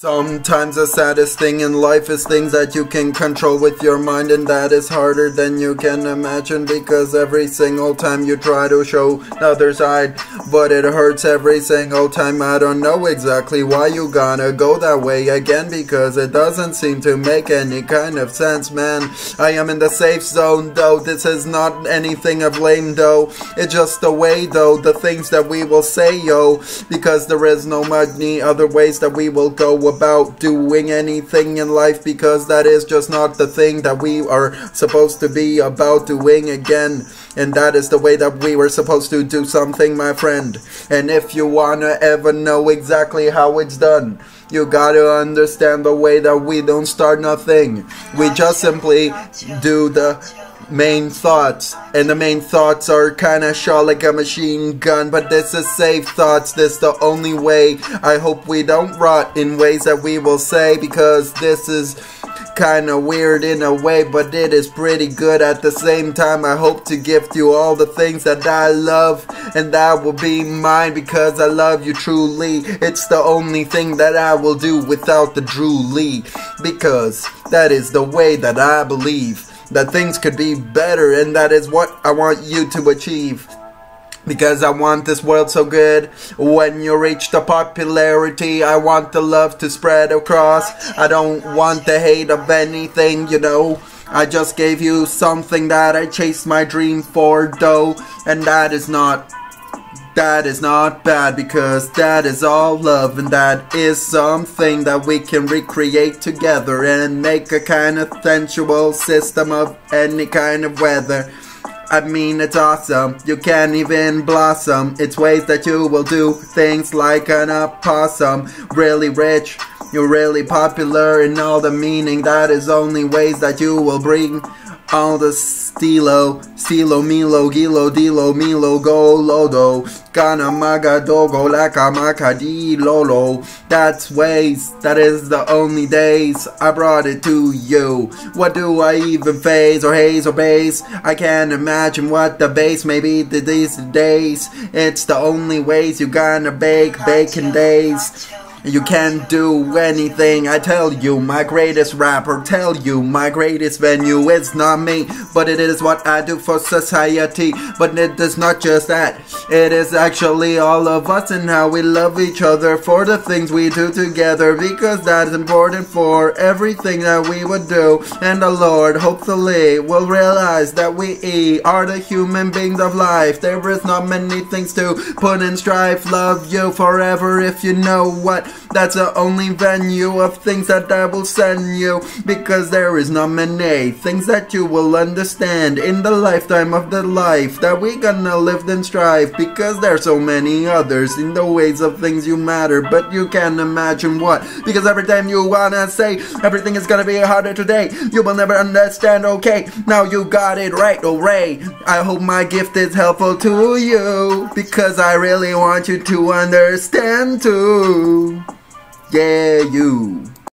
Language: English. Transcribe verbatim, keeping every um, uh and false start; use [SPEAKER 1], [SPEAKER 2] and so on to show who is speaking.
[SPEAKER 1] Sometimes the saddest thing in life is things that you can control with your mind, and that is harder than you can imagine, because every single time you try to show the other side, but it hurts every single time. I don't know exactly why you gotta go that way again, because it doesn't seem to make any kind of sense, man. I am in the safe zone though, this is not anything of lame though, it's just the way though, the things that we will say yo, because there is no many other ways that we will go about doing anything in life, because that is just not the thing that we are supposed to be about doing again. And that is the way that we were supposed to do something, my friend. And if you wanna ever know exactly how it's done, you gotta understand the way that we don't start nothing. We just simply do the main thoughts, and the main thoughts are kinda shot like a machine gun, but this is safe thoughts. This the only way. I hope we don't rot in ways that we will say, because this is kinda weird in a way, but it is pretty good at the same time. I hope to gift you all the things that I love, and that will be mine, because I love you truly. It's the only thing that I will do without the Drew Lee, because that is the way that I believe that things could be better, and that is what I want you to achieve. Because I want this world so good. When you reach the popularity, I want the love to spread across. I don't want the hate of anything, you know. I just gave you something that I chased my dream for though, and that is not That is not bad, because that is all love, and that is something that we can recreate together and make a kind of sensual system of any kind of weather. I mean, it's awesome. You can't even blossom. It's ways that you will do things like an opossum. Really rich, you're really popular in all the meaning. That is only ways that you will bring all the stilo, stilo, milo, gilo, dilo, milo, go, lodo, gana, maga, dogo, laka, maka, di, lolo. That's ways, that is the only days I brought it to you. What do I even phase or haze or base? I can't imagine what the base may be these days. It's the only ways you gonna bake, baking days. You can't do anything, I tell you. My greatest rapper, tell you. My greatest venue, it's not me, but it is what I do for society. But it is not just that, it is actually all of us, and how we love each other for the things we do together, because that is important for everything that we would do. And the Lord hopefully will realize that we are the human beings of life. There is not many things to put in strife. Love you forever, if you know what. That's the only venue of things that I will send you, because there is not many things that you will understand in the lifetime of the life that we gonna live and strive, because there's so many others in the ways of things you matter, but you can't imagine what, because every time you wanna say everything is gonna be harder today, you will never understand. Okay, now you got it right, oh Ray. I hope my gift is helpful to you, because I really want you to understand too. Yeah, you.